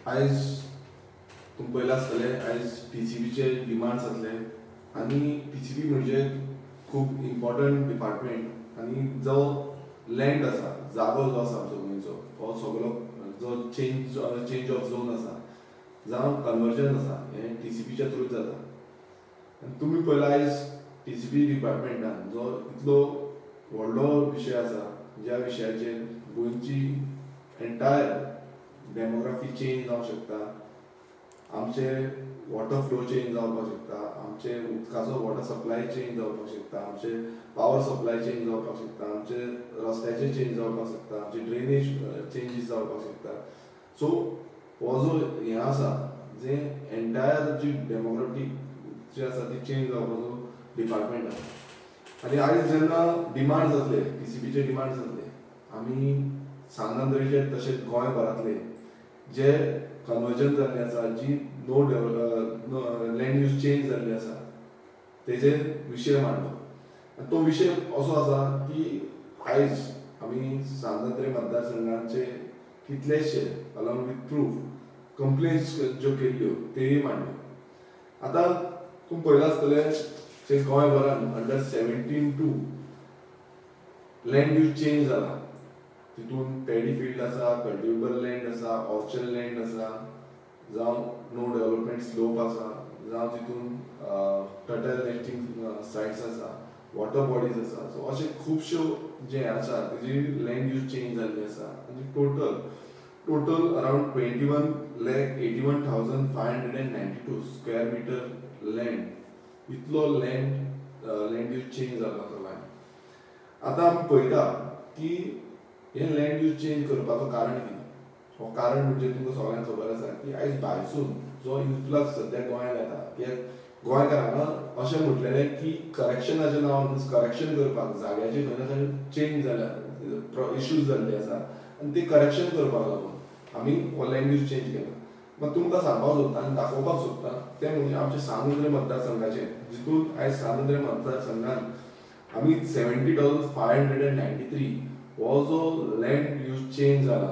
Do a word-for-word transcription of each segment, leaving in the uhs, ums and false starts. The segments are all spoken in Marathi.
आयज तुम पयला आसतले आयज टीसीबीचे डिमांड्स जातले आनी टीसीबी म्हणजे खूब इम्पॉर्टंट डिपार्टमेंट आनी जो लँड आसा जागो जो आसा आमचो गोंयचो हो सगळो जो चेंज चेंज ऑफ झोन आसा जावं कन्वर्जन आसा हें टीसीबीच्या थ्रू जाता. आनी तुमी पयला आयज टीसीबी डिपार्टमेंटान जो इतलो व्हडलो विशय आसा ज्या विशयाचेर गोंयची एंटायर डेमोग्राफी चेंज जावंक शकता, आमचे वॉटर फ्लो चेंज जावपाक शकता, आमचे उदकाचो वॉटर सप्लाय चेंज जावपाक शकता, आमचे पावर सप्लाय चेंज जावपाक शकता, आमचे रस्त्याचे चेंज जावपाक शकता, आमचे ड्रेनेज चेंजीस जावपाक शकता. सो हो जो हें आसा जे एंटायर जी डेमोग्राफी जी आसा ती चेंज जावपाचो डिपार्टमेंट आसा. आनी आयज जेन्ना डिमांड जातले टीसीबीचे डिमांड जातले आमी सांगंद्रेचे तशेंच गोंयभरांतले जे कन्वर्जन जाल्लें आसा जी नो लँड यूज चेंज जाल्ली आसा तेजेर विशय मांडलो. आनी तो विशय असो आसा की आयज आमी सांगंद्रे मतदारसंघाचे कितलेशे अलॉंग विथ प्रूफ कंप्लेन्स ज्यो केल्ल्यो तेय मांडल्यो. आतां तुमी पळयलां आसतलें जे गोंयभरान under seventeen two land use change जाला. तितून पॅडी फील्ड आसा, कल्टिवेबल लँड आसा, ऑर्चर्ड लँड आसा, जावं नो डेव्हलपमेंट स्लोप आसा, जावं तितून टर्टल नेस्टिंग सायट्स आसा, वॉटर बॉडीज आसा. सो अशे खुबश्यो जे आसा तेजी लँड यूज चेंज जाल्ली आसा. आनी total total around twenty one lakh eighty one thousand five hundred and ninety two square metre land इतलो लँड लँड यूज चेंज जाला गोंयांत. आतां आमी पळयता की हें लँड यूज चेंज करपाचो कारण कितें. हो कारण म्हणजे तुमकां सगळ्यांक खबर आसा की आयज भायरसून जो इन्फ्लक्स सद्या गोंयांत येता कित्याक गोंयकार हांगा अशें म्हटलेलें की करेक्शनाचें नांव करेक्शन करपाक जाग्याचे खंय ना खंय चेंज जाल्या इश्यूज जाल्ले आसा आनी ते करेक्शन करपाक लागून आमी हो लँड यूज चेंज केला. मात तुमकां सांगपाक सोदता आनी दाखोवपाक सोदता तें म्हणजे आमचे सांगंद्रे मतदारसंघाचें जितून आयज सांगंद्रे मतदारसंघान आमी seventy thousand five hundred and ninety three हो जो लँड यूज चेंज जाला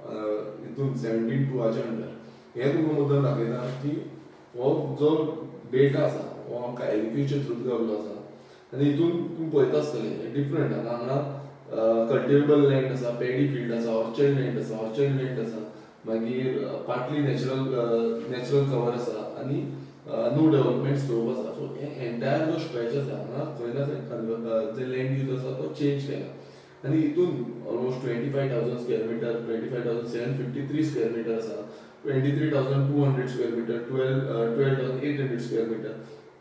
हितून सेव्हन्टीन टुवाच्या अंडर हें तुमकां मुद्दम दाखयता की हो जो डेटा आसा हो आमकां एलक्यूच्या थ्रू गावल्लो आसा. आनी हितून तुमी पळयता आसतले डिफरंट हांगा हांगा कल्टिवेबल लँड आसा, पॅडी फील्ड आसा, ऑर्चर्ड लँड आसा, ऑर्चर्ड लँड आसा, मागीर पार्टली नॅचरल नॅचरल कवर आसा आनी नो डेव्हलपमेंट स्लोप आसा. सो हे एंटायर जो स्ट्रेच आसा हांगा खंय ना खंय जे लँड यूज आसा तो चेंज केला. आनी हितून almost twenty five thousand square metre, twenty five thousand seven fifty three square metre आसा, twenty three thousand two hundred square metre, twelve twelve thousand eight hundred square metre.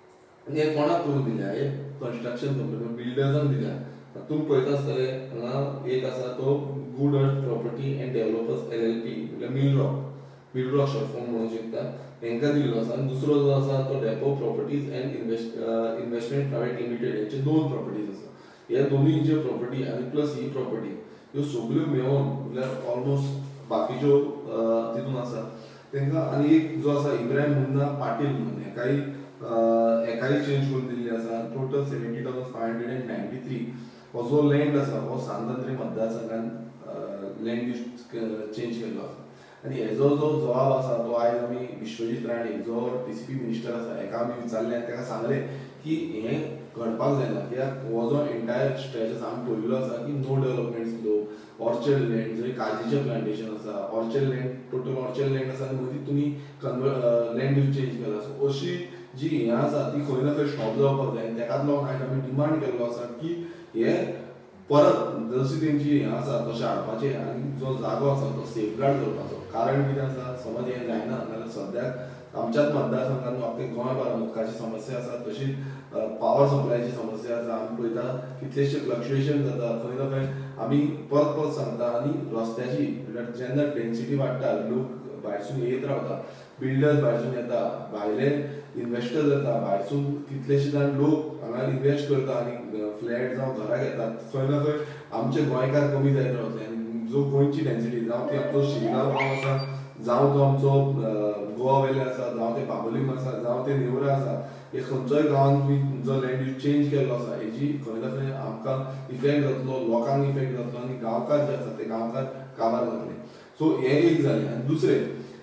आनी हे कोणाक करून दिल्या हे कन्स्ट्रक्शन कंपनी बिल्डर्सांक दिल्या. तुमी पळयता आसतले हांगा एक आसा तो good earth property and developers L L P म्हणल्यार mill rock mill rock short form म्हणूंक शकता हांकां दिल्लो आसा. आनी दुसरो जो आसा तो depot properties and invest investment private limited हेचे दोन प्रॉपर्टीज आसा. ह्या दोनूय जे प्रॉपर्टी आनी प्लस ही प्रॉपर्टी ह्यो सगळ्यो मेळोन म्हळ्यार ऑलमोस्ट बाकीच्यो तितून आसा तांकां. आनी एक जो आसा इब्राहिम मुन्ना पाटील म्हणून हेकाय हेकाय चेंज करून दिल्ली आसा. Total seventy thousand five hundred and ninety three हो जो लँड आसा हो सांगंद्रे मतदारसंघान लँड यूज चेंज केल्लो आसा. आनी हेजो जो जबाब आसा तो आयज आमी विश्वजीत राणे जो टीसीपी मिनिस्टर आसा हेका आमी विचारलें आनी ताका सांगलें की हें घडपाक जायना कित्याक हो जो एंटायर स्ट्रेच आसा आमी पळयल्लो आसा की no development slope, orchard land जंय काजीचें प्लांटेशन आसा, orchard land total orchard land आसा आनी मदीं तुमी कन्वर लँड यूज चेंज केला. सो अशी जी हें आसा ती खंय ना खंय स्टॉप जावपाक जाय. ताकाच लागून आयज आमी डिमांड केल्लो आसा की हे परत जशी तेंची हें आसा तशें हाडपाचें आनी जो जागो आसा तो सेफगार्ड करपाचो. कारण कितें आसा समज हें जायना जाल्यार सद्याक आमच्याच मतदारसंघान आख्खे गोंयभरान उदकाची समस्या आसा, तशीच पावर सप्लायची समस्या आसा. आमी पळयता कितलेशे फ्लक्च्युएशन जाता खंय ना खंय आमी परत परत सांगता. आनी रस्त्याची म्हळ्यार जेन्ना डेन्सिटी वाडटा लोक भायरसून येत रावता, बिल्डर्स भायरसून येता, भायले इन्वेस्टर्स येता, भायरसून कितलेशे जाण लोक हांगा इन्वेस्ट करता आनी फ्लॅट जावं घरां घेतात. खंय ना खंय आमचे गोंयकार कमी जायत रावतले. आनी जो गोंयची डेन्सिटी जावं ती आमचो शिरगांव गांव आसा, जावं तो आमचो गोवा वेले आसा, जावं ते बाबोलीम आसा, जावं ते नेवरा आसा, हे खंयचोय गांवांत बी जो लँड यूज चेंज केल्लो आसा हेजी खंय ना खंय आमकां इफेक्ट जातलो, लोकांक इफेक्ट जातलो आनी गांवकार जे आसा ते गांवकार काबार जातले. सो हें एक जालें. आनी दुसरें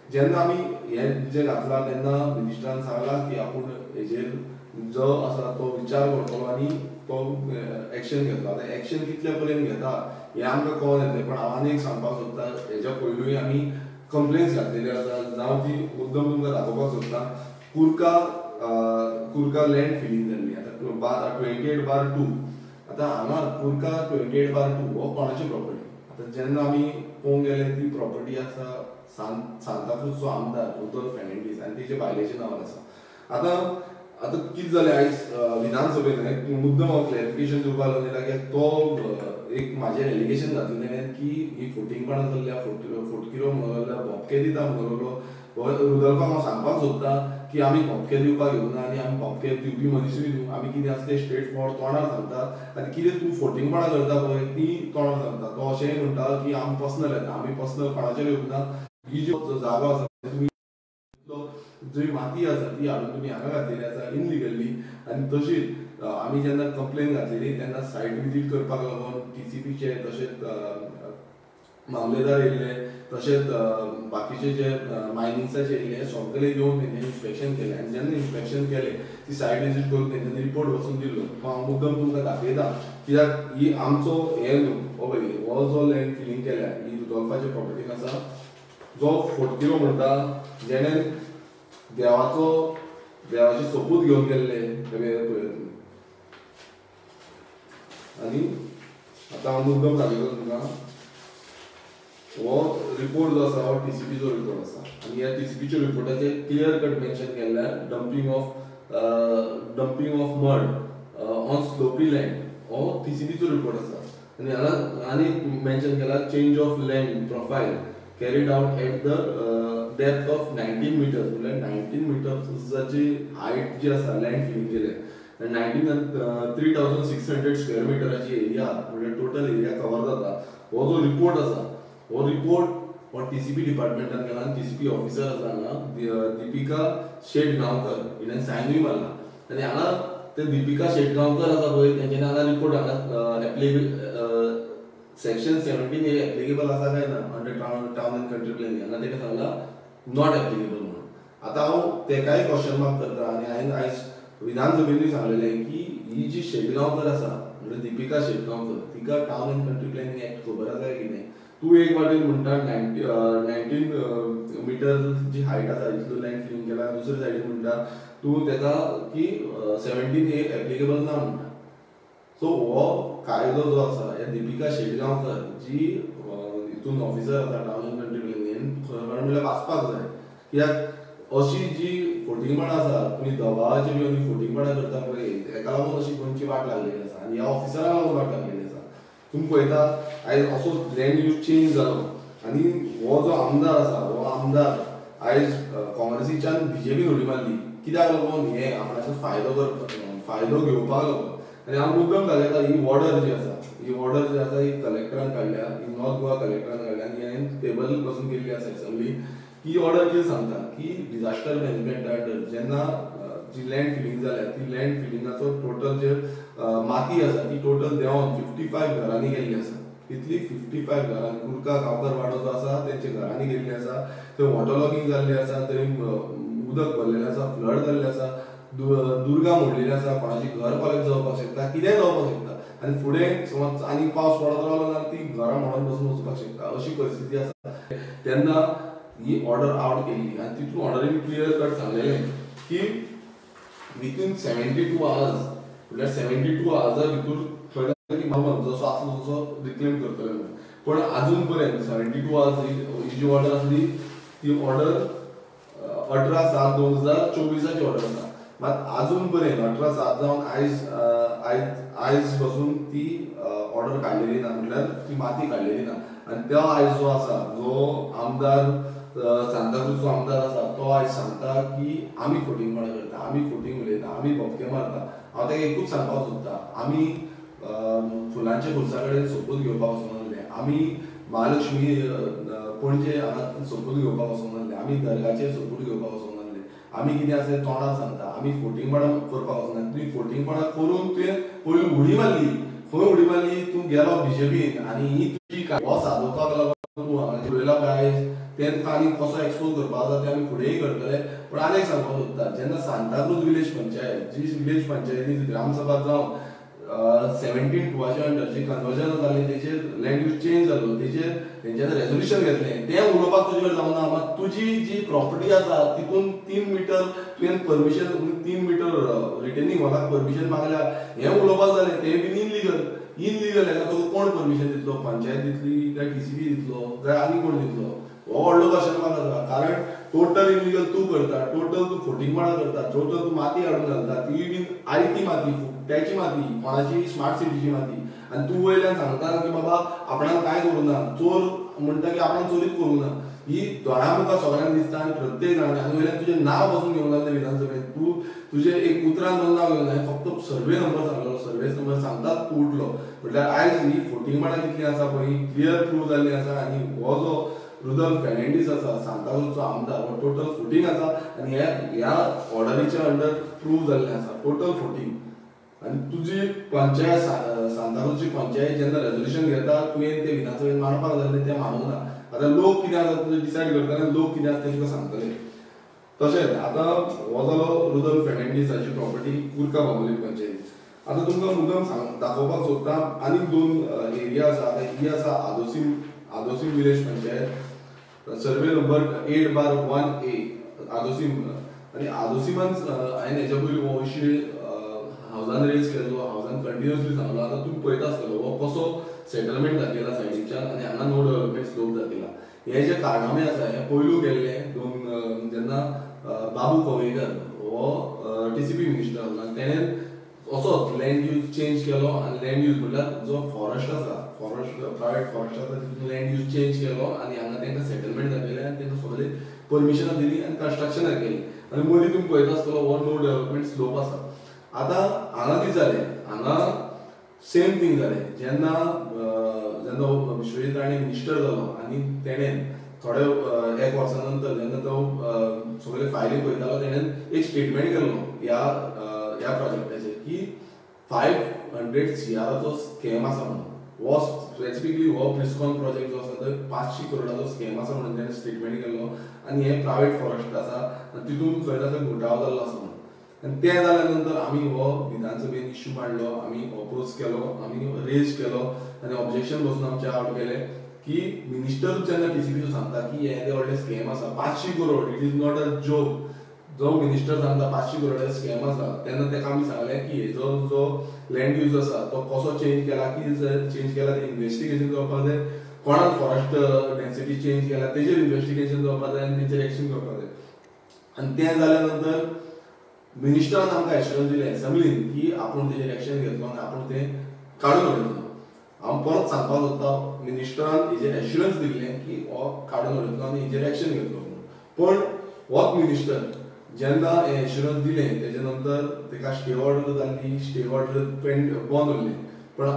जेन्ना आमी हे जे घातला तेन्ना मिनिस्टरान सांगला की आपूण हेजेर जो आसा तो विचार करतलो आनी तो एक्शन घेतलो. आतां एक्शन कितले पर्यंत घेता हें आमकां कळोन येतलें, पण हांव आनी एक सांगपाक सोदता, हेज्या पयलूय आमी कंप्लेन्स घातलेली आसा, जावं ती मुद्दम तुमकां दाखोवपाक सोदता. कुर्का कुर्का लँड फिलींग जाल्ली आतां ट्वेंटी एट बार टू. आतां हांगा Kurka twenty eight bar two हो कोणाची प्रॉपर्टी? आतां जेन्ना आमी पळोवंक गेले ती प्रॉपर्टी आसा सांत सांताक्रूजचो आमदार रुदोल्फ फेर्नांडीस आनी तेजे बायलेच्या नांवार आसा. आतां आतां कितें जालें आयज विधानसभेन मुद्दम हांव क्लॅरिफिकेशन दिवपाक लागलो कित्याक तो एक म्हाजेर एलिगेशन घातलें तेणें की ही फोटिंगपणां जाल्ल्या फोटकिरो म्हणून भोपके दिता म्हणून रुदोल्फाक हांव सांगपाक सोदतां की आमी भोपके दिवपाक येवना आनी आमी भोपके दिवपी मनीसूय न्हू. आमी कितें आसा तें स्ट्रेट फॉरवर्ड तोंडार सांगता आनी कितें तूं फोटिंगपणां करता पळय ती तोंडार सांगता. तो अशेंय म्हणटा की आमी पर्सनल येता, आमी पर्सनल कोणाचेर येवना. ही जो जागो आसा तुमी जंय माती आसा ती हाडून तुमी हांगा घातलेली आसा इनलिगली. आनी तशीच आमी जेन्ना कंप्लेन घातलेली तेन्ना सायट विजीट करपाक लागून टीसीपीचे तशेंच मामलेदार येयल्ले, तशेंच बाकीचे जे मायनिंग्साचे येयल्ले, सगळे येवन तेंच्यांनी इन्स्पेक्शन केलें. आनी जेन्ना इन्स्पेक्शन केलें ती सायट विजीट करून तेंच्यांनी रिपोर्ट वचून दिल्लो. हांव मुद्दम तुमकां दाखयता कित्याक ही आमचो हें न्हू. हो पळय हो जो लँड फिलींग केल्या ही रुदोल्फाच्या प्रॉपर्टीन आसा, जो फोटकिरो म्हणटा जेणें देवाचो देवाची सोपूत घेवन गेल्ले पळयत तुमी. आनी आतां हांव मुद्दम दाखयता तुमकां हो रिपोर्ट जो आसा हो टीसीपीचो रिपोर्ट आसा. आनी ह्या टीसीपीच्या रिपोर्टाचेर क्लियर कट मेन्शन केल्लें dumping of dumping of mud on slopy land हो टीसीपीचो रिपोर्ट आसा. आनी हांगा आनी मेन्शन केला change of land profile carried out at the depth of nineteen metres. म्हणजे नायन्टीन मिटर्साची हायट जी आसा लँड फिलींग केले nineteen three thousand six hundred square मिटराची एरिया म्हणजे टोटल एरिया कवर जाता. हो जो रिपोर्ट आसा हो रिपोर्ट हो टीसीपी डिपार्टमेंटान केला. टीसीपी ऑफिसर आसा हांगा दिपिका शेटगांवकर हिणें सायनूय मारला. आनी हांगा ते दिपिका शेटगांवकर आसा पळय तेंच्यांनी हांगा रिपोर्ट हांगा applicable section seventeen A applicable आसा काय ना under town and country planning हांगा तेका सांगला नॉट एप्लिकेबल म्हणून. आतां हांव तेकाय क्वेश्चन मार्क करता. आनी हांवें आयज विधानसभेनूय सांगलेलें की ही जी शेटगांवकर आसा म्हणजे दिपिका शेटगांवकर तिका town and country planning act खबर आसा काय कितें. तूं एक वाटेन म्हणटा नायन्टी नायन्टीन मिटर जी हायट आसा इतलो लँड फिलींग केला, दुसरे सायडीन म्हणटा तूं तेका की सेव्हन्टीन ए एप्लिकेबल ना म्हणटा. सो हो कायदो जो आसा ह्या दिपिका शेटगांवकर जी हितून ऑफिसर आसा टाउन एंड कंट्री प्लॅनिंग खरें म्हणल्यार वाचपाक जाय. कित्याक अशी जी फोटिंगपणां आसा तुमी दबावाचेर येवन फोटिंगपणां करता पळय हेका लागून अशी गोंयची वाट लागलेली आसा आनी ह्या ऑफिसराक लागून वाट लागलेली आसा. तुमी पळयता आयज असो लँड यूज चेंज जालो आनी हो जो आमदार आसा हो आमदार आयज काँग्रेसीच्यान बीजेपीन उडी मारली. कित्याक लागून हे आपणाचो फायदो करपाक फायदो घेवपाक लागून. आनी हांव मुद्दम घालयता ही ऑर्डर जी आसा ही ऑर्डर जी आसा ही कलेक्टरान काडल्या, ही नॉर्थ गोवा कलेक्टरान काडल्या आनी हांवें टेबल बसून केल्ली आसा एसेंब्ली. ही ऑर्डर कितें सांगता की डिजास्टर मॅनेजमेंटा अंडर जेन्ना जी लँड फिलींग जाल्या ती लँड फिलिंगाचो टोटल जे माती आसा ती टोटल देंवन फिफ्टी फायव घरांनी गेल्ली आसा. इतली फिफ्टी फायव घरांनी कुर्का गांवकर वाडो जो आसा तेंचे घरांनी गेल्ली आसा. थंय वॉटर लॉगिंग जाल्लें आसा, थंय उदक भरलेलें आसा, फ्लड जाल्लें आसा, दुर्गा मोडलेली आसा, कोणाची घर कॉलेज जावपाक शकता, कितेंय जावपाक शकता. आनी फुडें समज आनी पावस पडत रावलो जाल्यार ती घरां मोडून बसून वचपाक शकता अशी परिस्थिती आसा. तेन्ना ही ऑर्डर आवट केल्ली आनी तितून ऑर्डरीन क्लियर कट सांगलेलें की विथीन सेव्हन्टी टू आवर्स म्हळ्यार सेव्हन्टी टू आवर्सा भितर जसो आसलो तसो रिक्लेम करतले म्हणून. पण अजून पर्यंत सेव्हन्टी टू आवर्स ही जी ऑर्डर आसली ती ऑर्डर अठरा सात दोन हजार चोवीसाची ऑर्डर आसा. मात अजून पर्यंत अठरा सात जावन आयज आयज आयज पासून ती ऑर्डर काडलेली ना, म्हटल्यार ती माती काडलेली ना. आनी तो आयज जो आसा जो आमदार सांताक्रूजचो आमदार आसा तो आयज सांगता की आमी फोटिंगपणां करता, आमी फोटिंग उलयता, आमी भोपके मारता. हांव ताका एकूच सांगपाक सोदता आमी फुलांच्या खुर्सा कडेन सोपूत घेवपाक वचूंक नासले, आमी महालक्ष्मी पणजे हांगा सोपूत घेवपाक वचूंक नासले, आमी दर्गाचेर सोपूत घेवपाक वचूंक नासले. आमी कितें आसा तोंडार सांगता आमी फोटिंगपणां करपाक वचूंक ना. तुमी फोटिंगपणां करून तुवें पयलीं उडी मारली, खंय उडी मारली तूं गेलो बीजेपीन आनी ही तुजी हो सादोवपाक लागून तूं हांगा पळयला काय ते तुका आनी कसो एक्सपोज करपाक जाता ते आमी फुडेंय करतले. पण आनी एक सांगपाक सोदता, जेन्ना सांताक्रूज विलेज पंचायत जी विलेज पंचायती ग्रामसभा जावन सेव्हन्टीन टुवाच्या अंडर जी कन्वर्जन जालें तेचेर लँड यूज चेंज जालो, तेचेर तेंच्यानी रेजोल्युशन घेतलें, तें उलोवपाक तुजे कडेन जावना. मात तुजी जी प्रॉपर्टी आसा तितून तीन मिटर तुवें परमिशन तीन मिटर रिटेनिंग वॉलाक परमिशन मागल्या, हें उलोवपाक जालें, तें बीन इनलिगल. इनलिगल हेका तुका कोण परमिशन दितलो? पंचायत दितली काय टीसीबी दितलो काय आनी कोण दितलो? हो व्हडलो क्वेश्चन मार्क आसा. कारण टोटल इनलिगल तूं करता, टोटल तूं फोटींग माडा करता, टोटल तूं माती हाडून घालता, ती बीन आयती माती, फुकट्याची माती, कोणाची स्मार्ट सिटीची माती, आनी तूं वयल्यान सांगता की बाबा आपणाक कांय करूं ना, चोर म्हणटा की आपणाक चोरीच करूं ना. ही दोळ्या मुखार सगळ्यांक दिसता आनी प्रत्येक जाणांनी आनी वयल्यान तुजें नांव पासून घेवन जालें विधानसभेत. तूं तुजें एक उतरान दोन नांव घेवन जालें, फक्त सर्वे नंबर सांगलो, सर्वे नंबर सांगतात तूं उठलो. म्हटल्यार आयज ही फोटींग माडा कितली आसा पळय क्लियर प्रूव जाल्ली आसा. आनी हो जो रुदल्फ फेर्नांडीस आसा सांताक्रूजचो आमदार, हो टोटल फोटींग आसा आनी ह्या ह्या ऑर्डरीच्या अंडर प्रूव जाल्लें आसा टोटल फोटींग. आनी तुजी पंचायत सांताक्रूजची पंचायत जेन्ना रेजोल्युशन घेता तुवें ते विधानसभेत मांडपाक जाय तें मानूंक ना. आतां लोक कितें आसा तुजें डिसायड करतले, लोक कितें आसा तें तुका सांगतले. तशेंच आतां हो जालो रुदल्फ फेर्नांडीसाची प्रॉपर्टी कुर्का बांबोली पंचायत. आतां तुमकां मुद्दम सांग दाखोवपाक सोदता आनी दोन एरिया आसा. आतां ही आसा Adosim Adosim village panchayat, survey number eight bar one A Adosim. आनी आदोसीमान हांवें हेच्या पयलीं हो विशय हावजान रेज केल्लो, हावजान कंटिन्युअसली सांगलो. आतां तुमी पळयता आसतलो हो कसो सेटलमेंट दाखयला सायडीच्यान आनी हांगा नो डेव्हलपमेंट स्लोप दाखयला. हे जे कारनामे आसा हे पयलू केल्ले दोन जेन्ना बाबू कवळेकर हो टीसीपी मिनिस्टर आसलो, तेणें असोच लँड यूज चेंज केलो आनी लँड यूज म्हटल्यार जो फॉरेस्ट आसा, फॉरेस्ट प्रायवेट फॉरेस्ट आसा तितून लँड यूज चेंज केलो आनी हांगा तांकां सेटलमेंट दाखयलें आनी तांकां सगळी परमिशनां दिली आनी कन्स्ट्रक्शनां केली. आनी मदीं तुमी पळयता आसतलो हो नो डेव्हलपमेंट स्लोप आसा. आतां हांगा कितें जालें, हांगा सेम थिंग जालें. जेन्ना जेन्ना विश्वजीत राणे मिनिस्टर जालो आनी तेणें थोडे एक वर्सा नंतर जेन्ना तो सगळे फायली पळयतालो तेणें एक स्टेटमेंट केल्लो ह्या ह्या प्रोजेक्टाचेर की फायव हंड्रेड सिआराचो स्कॅम आसा म्हणून. हो स्पेसिफिकली हो प्रिस्कॉन प्रोजेक्ट जो आसा तो पांचशी करोडाचो स्कॅम आसा म्हणून तेणें स्टेटमेंट केल्लो. आनी हे प्रायवेट फॉरेस्ट आसा आनी तितून खंय ना खंय घोटाळो जाल्लो आसा म्हणून. आनी तें जाल्या नंतर आमी हो विधानसभेन इश्यू मांडलो, आमी ऑपोज केलो, आमी रेज केलो आनी ऑब्जेक्शन बसून आमचे आउट केलें की मिनिस्टर जेन्ना टीसीपीचो सांगता की हे व्हडले स्कॅम आसा पांचशी crore, it is not a joke. जो मिनिस्टर सांगता पांचशी करोडाचो स्कॅम आसा तेन्ना ताका आमी सांगलें की हेजो जो लँड यूज आसा तो कसो चेंज केला, कितें चेंज केला तें इन्व्हेस्टिगेशन जावपाक जाय, कोणाक फॉरेस्ट डेन्सिटी चेंज केला तेजेर इन्व्हेस्टिगेशन जावपाक जाय आनी तेचेर एक्शन घेवपाक जाय. आनी तें जाल्या नंतर मिनिस्टरान आमकां एश्युरन्स दिलें एसेंब्लीन की आपूण तेजेर एक्शन घेतलो आनी आपूण तें काडून उडयतलो. हांव परत सांगपाक सोदता मिनिस्टरान हेजेर एश्युरन्स दिल्लें की हो काडून उडयतलो आनी हेजेर एक्शन घेतलो म्हणून. पण होच मिनिस्टर जेन्ना हे एश्युरन्स दिलें तेजे नंतर ताका स्टे ऑर्डर जाल्ली, स्टे ऑर्डर पेंड बंद उरली. पण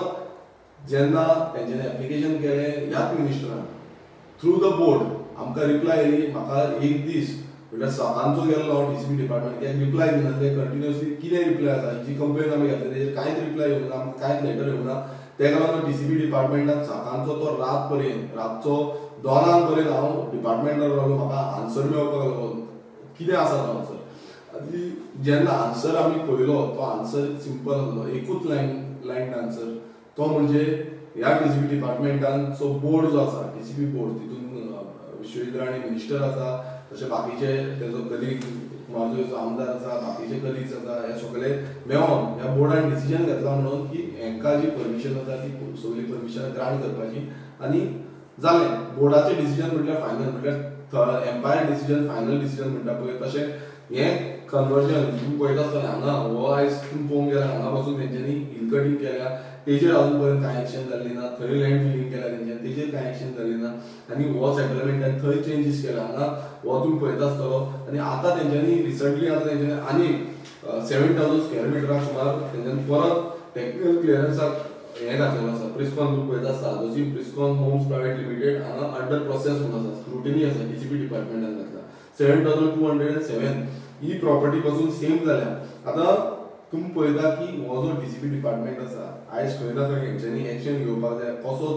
परत जेन्ना तेंच्यांनी एप्लिकेशन केलें ह्याच मिनिस्टरान थ्रू द बोर्ड आमकां रिप्लाय येयली. म्हाका एक दीस म्हटल्यार सकाळचो गेल्लो हांव टीसीपी डिपार्टमेंट एक रिप्लाय दिना. ते कंटिन्युअसली कितें रिप्लाय आसा जी कंप्लेन आमी घेतली तेजेर कांयच रिप्लाय येवंक ना, आमकां कांयच लेटर येवंक ना. तेका लागून टीसीपी डिपार्टमेंटान सकाळचो तो रात पर्यंत रातचो दोनांक पर्यंत हांव डिपार्टमेंटान रावलो. म्हाका आन्सर मेळपाक लागलो कितें आसा तो आन्सर. आनी जेन्ना आन्सर आमी पळयलो तो आन्सर सिंपल आसलो, एकूच लायन लायन आन्सर. तो म्हणजे ह्या टीसीपी डिपार्टमेंटाचो बोर्ड जो आसा टीसीपी बोर्ड तितून विश्वजीत राणे मिनिस्टर आसा, तशें बाकीचे तेजो कलीग कुमारजोईचो आमदार आसा, बाकीचे कलिग्स आसा, हे सगळे मेळोन ह्या बोर्डान डिसिजन घेतला म्हणून की हांकां जी परमिशन आसा ती सगळी परमिशन ग्रांट करपाची आनी जालें. बोर्डाचें डिसिजन म्हटल्यार फायनल, म्हटल्यार एम्पायर डिसिजन फायनल डिसिजन म्हणटा पळय तशें हें कन्वर्जन तुमी पळयता आसतलें. हांगा हो आयज तुमी पळोवंक गेल्यार हांगा पासून तेंच्यांनी हिल कटींग केल्या, तेजेर अजून पर्यंत कांय एक्शन जाल्ली ना. थंय लँड फिलिंग केल्या तेंच्यांनी, तेजेर कांय एक्शन जाल्ली ना. आनी हो सेटलमेंटान थंय चेंजीस केला. हांगा हो तुमी पळयता आसतलो. आनी आतां तेंच्यांनी रिसंटली आतां तेंच्यांनी आनी सेवन थावजंड स्क्वेअर मिटराक सुमार तेंच्यांनी परत टेक्निकल क्लियरन्साक हें घातलेलो आसा. प्रिस्कॉन तुमी पळयता आसता दोजी प्रिस्कॉन होम्स प्रायवेट लिमिटेड हांगा अंडर प्रोसेस म्हणून आसा, स्क्रुटिनी आसा टीसीपी डिपार्टमेंटान घातला. Seven thousand two hundred and seven ही प्रॉपर्टी पासून सेम जाल्या. आतां तुमी पळयता की हो जो टीसीपी डिपार्टमेंट आसा आयज खंय ना खंय हेंच्यांनी एक्शन घेवपाक जाय, कसो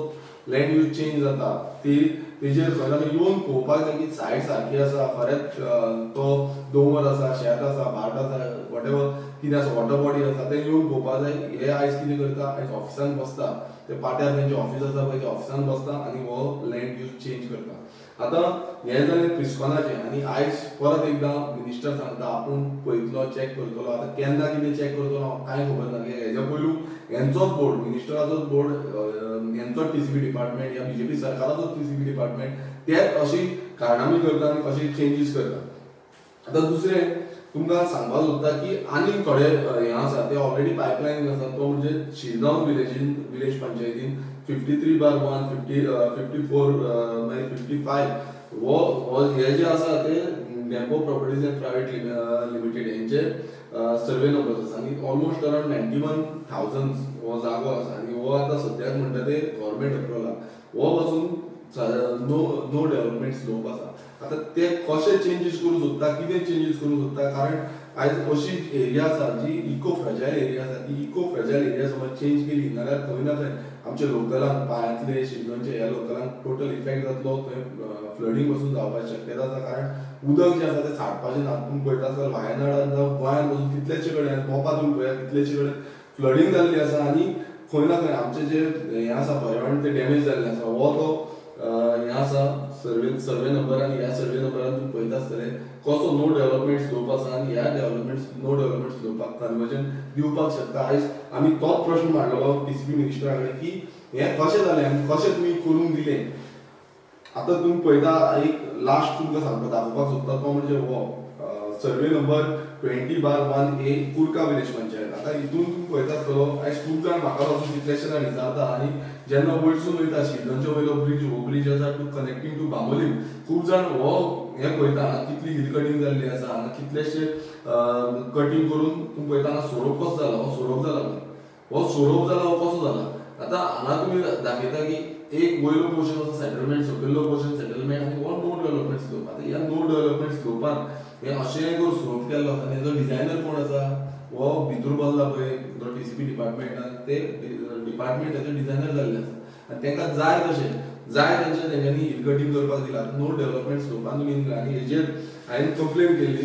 लँड यूज चेंज जाता ती तेजेर येवन पळोवपाक जाय की सायट सारकी आसा खरेंच तो दोंगर आसा शेत आसा भाट आसा वॉट एवर कितें आसा वॉटर बॉडी आसा तें येवन पळोवपाक जाय. हे आयज कितें करता आयज ऑफिसान बसता ते पाट्यार तेंचे ऑफिस आसा पळय ते ऑफिसान बसता आनी हो लँड यूज चेंज करता. आतां हें जालें प्रिस्कॉनाचें आनी आयज परत एकदां मिनिस्टर सांगता आपूण पळयतलो चॅक करतलो. आतां केन्ना कितें चॅक करतलो हांव कांय खबर ना कित्याक हेज्या पयलू हेंचोच बोर्ड मिनिस्टराचोच बोर्ड हेंचोच टीसीबी डिपार्टमेंट या बीजेपी सरकाराचोच टीसीबी डिपार्टमेंट तेच अशी कारणामी करता आनी कशी चेंजीस करता. आतां दुसरें तुमकां सांगपाक सोदता की आनी थोडे हें आसा ते ऑलरेडी पायपलायन आसा तो म्हणजे शिरगांव विलेजीन विलेज पंचायतीन fifty three bar one fifty fifty four मागीर फिफ्टी फायव हो हो हे जे आसा ते depot properties and private limited हेंचे सर्वे नंबर आसा आनी almost around ninety one thousand हो जागो आसा आनी हो आतां सद्याक म्हणटा ते गव्हर्मेंट अप्रुवलाक हो पासून नो नो डेव्हलपमेंट स्लोप आसा. आतां ते कशे चेंजीस करूं सोदता कितें चेंजीस करूं सोदता कारण आयज अशी एरिया आसा जी इको फ्रजायल एरिया आसा ती इको फ्रजायल एरिया समज चेंज केली नाल्यार खंय ना खंय आमच्या लोकलांक पांयांतले शिरगांवचे ह्या लोकलांक टोटल इफेक्ट जातलो थंय फ्लडींग पासून जावपाची शक्यता आसा कारण उदक जें आसा तें सांठपाचें ना. तुमी पळयता आसतना वायनाडान जावं गोंयांत पासून कितलेशे कडेन मोपा तुमी पळयात कितलेशे कडेन फ्लडींग जाल्ली आसा आनी खंय ना खंय आमचें जें हें आसा पर्यावरण तें डॅमेज जाल्लें आसा. हो तो हें आसा सर्वे सर्वे नंबर आनी ह्या सर्वे नंबरान तुमी पळयता आसतले कसो नो डेव्हलपमेंट स्लोप आसा आनी ह्या डेव्हलपमेंट नो डेव्हलपमेंट स्लोपाक कन्वर्जन दिवपाक शकता. आयज आमी तोच प्रश्न मांडलेलो टीसीबी मिनिस्टरा कडेन की हें कशें जालें आनी कशें तुमी करून दिलें. आतां तुमी पळयता एक लास्ट तुमकां सांगता दाखोवपाक सोदता तो म्हणजे हो survey number twenty bar one A Kurka village panchayat. आतां हितून तुमी पळयता आसतलो आयज खूब जाण म्हाका पासून कितलेशे जाण विचारता आनी जेन्ना वयरसून वयता शिरगांवचे वयलो ब्रीज हो ब्रीज आसा टू कनेक्टींग टू बांबोलीम खूब जाण हो हें पळयता हांगा कितली हिल कटींग जाल्ली आसा हांगा कितलेशे कटींग करून तुमी पळयता हांगा सोरोप कसो जाला हो सोरोप जाला हो सोरोप जाला हो कसो जाला. आतां हांगा तुमी दाखयता की एक वयलो पोर्शन आसा सेटलमेंट सकयलो पोर्शन सेटलमेंट आनी हो नो डेव्हलपमेंट स्लोप. आतां ह्या नो डेव्हलपमेंट स्लोपान हें अशें करून स्लोप केल्लो आसा आनी हेजो डिजायनर कोण आसा हो भितूर बसला पळय जो टीसीबी डिपार्टमेंटान ते डिपार्टमेंट हेजो डिजायनर जाल्ले आसा आनी तांकां जाय तशें जाय तेंचे तेंच्यांनी हिल कटींग करपाक दिला. नो डेव्हलपमेंट स्लोपान तुमी आनी हेजेर हांवें कंप्लेन केल्ली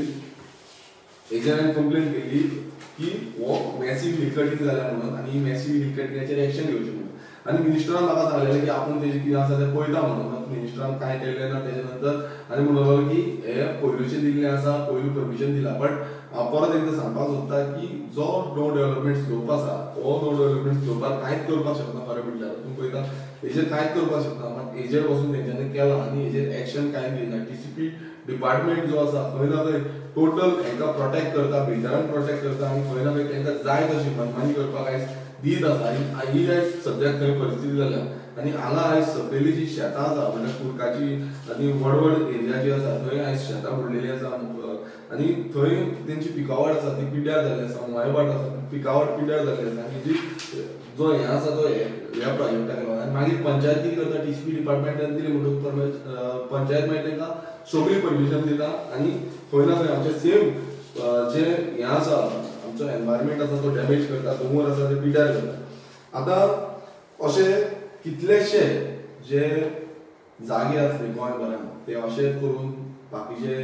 हेजेर हांवें कंप्लेन केल्ली की हो मॅसीव हिल कटींग जाल्या म्हणून आनी मॅसीव हिल कटिंगाचेर एक्शन घेवचें म्हणून आनी मिनिस्टरान म्हाका सांगलेलें की आपूण तेजें कितें आसा तें पळयता म्हणून मिनिस्टरान कांय केल्लें ना तेजे नंतर आनी म्हणलो की हे पयलुचें दिल्लें आसा पयलू परमिशन दिलां. बट हांव परत एकदां सांगपाक सोदता की जो नो डेव्हलपमेंट स्लोप आसा हो नो डेव्हलपमेंट स्लोपार कांयच करपाक शकना. खरें म्हटल्यार तुमी पळयता हेजेर कांयच करपाक शकना मात हेजेर वचून तेंच्यांनी केलां आनी हेजेर एक्शन कांय घेयना. टीसीपी डिपार्टमेंट जो आसा खंय ना खंय टोटल हांकां प्रोटेक्ट करता बिल्डरांक प्रोटेक्ट करता आनी खंय ना खंय तांकां जाय तशी मनमानी करपाक आयज दीत आसा आनी ही आयज सद्याक खंय परिस्थिती जाल्या. आनी हांगा आयज सकयली जी शेतां आसा म्हणजे कुर्काची आनी व्हड व्हड एरिया जी आसा थंय आयज शेतां बुडलेलीं आसा आनी थंय तेंची पिकावट आसा ती पिड्ड्यार जाल्ली आसा. मोयबाट आसा पिकावट पिड्ड्यार जाल्ली आसा आनी जी जो हें आसा तो ह्या प्रोजेक्टाक लागून आनी मागीर पंचायत कितें करता टीसीबी डिपार्टमेंटान दिली म्हणटकूच पंचायत मागीर तांकां सगळी परमिशन दिता आनी खंय ना खंय आमचें सेम जें हें आसा आमचो एनवायरमेंट आसा तो डॅमेज करता दोंगर आसा ते पिड्ड्यार करता. आतां अशें कितलेशे जे जागे आसले गोंयभरान ते अशेंच करून बाकीचे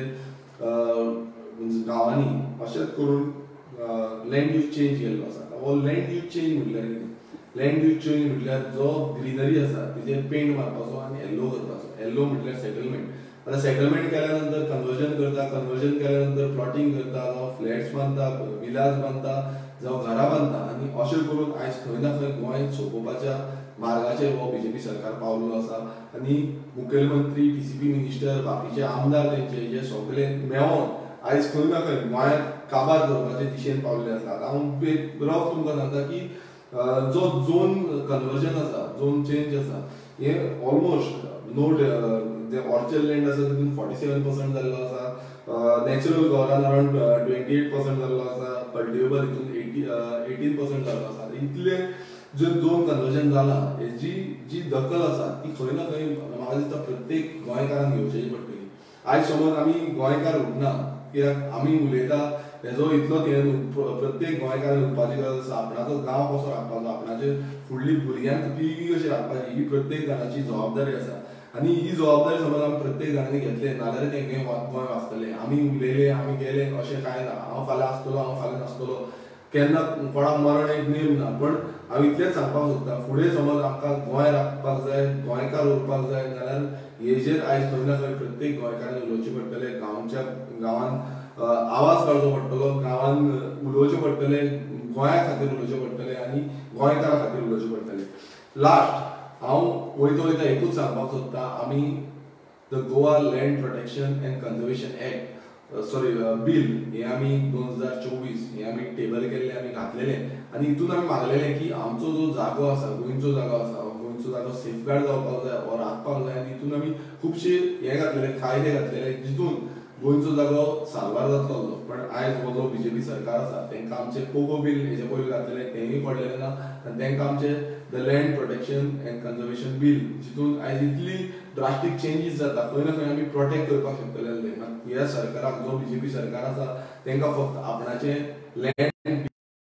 गांवांनी अशेंच करून लँड यूज चेंज केल्लो आसा. हो लँड यूज चेंज म्हटल्यार कितें लँड यूज चेंज म्हटल्यार जो ग्रीनरी आसा तेजेर पेंट मारपाचो आनी येल्लो करपाचो. येल्लो म्हटल्यार सेटलमेंट. आतां सेटलमेंट केल्या नंतर कन्वर्जन करता कन्वर्जन केल्या नंतर प्लॉटिंग करता जावं फ्लॅट्स बांदता विलाज बांदता जावं घरां बांदता आनी अशें करून आयज खंय ना खंय गोंय सोंपोवपाच्या मार्गाचेर हो बीजेपी सरकार पावल्लो आसा. आनी मुखेलमंत्री टीसीबी मिनिस्टर बाकीचे आमदार तेंचे जे सगळे मेळोन आयज खंय ना खंय गोंयांत काबार करपाचे दिशेन पावल्ले आसा. हांव रफ तुमकां सांगता की जो झोन कन्वर्जन आसा झोन चेंज आसा हे ऑलमोस्ट नो जे ऑर्चर्ड लँड आसा तितून फोर्टी सेवन पर्संट जाल्लो आसा. नॅचरल गॉरान अराउंड ट्वेंटी एट पर्संट जाल्लो आसा. कल्टिवेबल हितून एटी एटीन पर्संट जाल्लो आसा. इतले जे झोन कन्वर्जन जाला हेजी जी दखल आसा ती खंय ना खंय म्हाका दिसता प्रत्येक गोंयकारान घेवची पडटली. आयज समज आमी गोंयकार उरना कित्याक आमी उलयता हेजो इतलो प्रत्येक गोंयकारान उरपाची गरज आसा. आपणाचो गांव कसो राखपाचो, आपणाचे फुडली भुरग्यांक पिळगी कशी राखपाची ही प्रत्येक जाणांची जबाबदारी आसा. आनी ही जबाबदारी समज आमी प्रत्येक जाणांनी घेतले नाल्यार तेंगे गोंय वाचतलें. आमी उलयले आमी गेले अशें कांय ना. हांव फाल्यां आसतलो हांव फाल्यां नासतलो केन्ना कोणाक मरण एक नेम ना. पण हांव इतलेंच सांगपाक सोदतां फुडें समज आमकां गोंय राखपाक जाय, गोंयकार उरपाक जाय जाल्यार हेजेर आयज खंय ना खंय प्रत्येक गोंयकारान उलोवचें पडटलें. गांवच्या गांवान आवाज काडचो पडटलो, गांवान उलोवचें पडटलें, गोंया खातीर उलोवचें पडटलें आनी गोंयकारा खातीर उलोवचें पडटलें. लास्ट हांव वयता वयता एकूच सांगपाक सोदतां आमी the Goa land protection and conservation act sorry bill हे आमी दोन हजार चोवीस हे आमी टेबल केल्ले आमी घातलेलें आनी हितून आमी मागलेलें की आमचो जो जागो आसा गोंयचो जागो आसा गोंयचो जागो सेफगार्ड जावपाक जाय वा राखपाक जाय. आनी हितून आमी खुबशे हे घातलेले कायदे घातलेले जितून गोंयचो जागो सारवार जातलो. पण आयज हो जो बीजेपी सरकार आसा तांकां आमचे पोगो बील हेजे पयलीं घातलेले तेंय पडलेले ना आनी तांकां आमचे the land protection and conservation bill जितून आयज इतली ड्रास्टीक चेंजीस जाता खंय ना खंय आमी प्रोटेक्ट करपाक शकतले. ह्या सरकाराक जो बीजेपी सरकार आसा तांकां फक्त आपणाचे लँड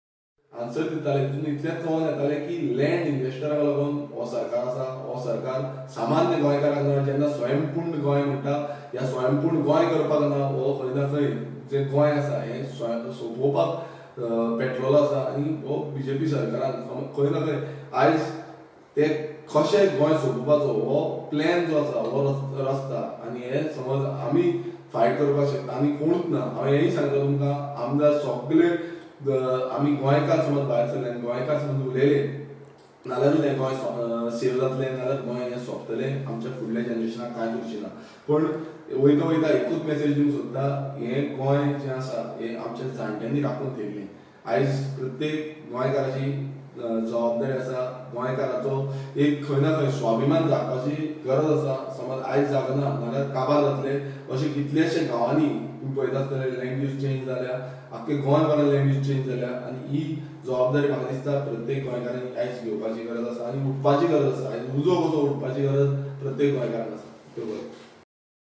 आन्सर दिताले. तितून इतलेंच कळोन येतालें की लँड इन्वेस्टराक लागून हो सरकार आसा. हो सरकार सामान्य गोंयकाराक ना. जेन्ना स्वयंपूर्ण गोंय म्हणटा ह्या स्वयंपूर्ण गोंय करपाक ना. हो खंय ना खंय जे गोंय आसा हें सोंपोवपाक पेट्रोल आसा. आनी हो बीजेपी सरकारान खंय ना खंय आयज ते कशें गोंय सोंपोवपाचो हो प्लॅन जो आसा हो रचता. आनी हे समज आमी फायट करपाक शकता आनी कोणूच ना. हांव हेंय सांगता तुमकां आमदार सगळे आमी गोंयकार समज भायर सरले आनी गोंयकार समज उलयले नाल्यारूच हें गोंय सेव जातलें नाल्यार गोंय हें सोंपतलें. आमच्या फुडल्या जनरेशनाक कांय उरचें ना. पण वयता वयता एकूच मेसेज दिवंक सोदता हें गोंय जें आसा हें आमच्या जाणट्यांनी राखून ठेयल्लें. आयज प्रत्येक गोंयकाराची जबाबदारी आसा. गोंयकाराचो एक खंय ना खंय स्वाभिमान जावपाची गरज आसा. समज आयज जागना नाल्यार काबार जातले. अशें कितलेशे गांवांनी तुमी पळयता आसतले लँड यूज चेंज जाल्या आख्खे गोंयभरान लँड यूज चेंज जाल्या. आनी ही जबाबदारी म्हाका दिसता प्रत्येक गोंयकारांनी आयज घेवपाची गरज आसा आनी उठपाची गरज आसा. आयज उजो कसो उठपाची गरज प्रत्येक गोंयकाराक आसा.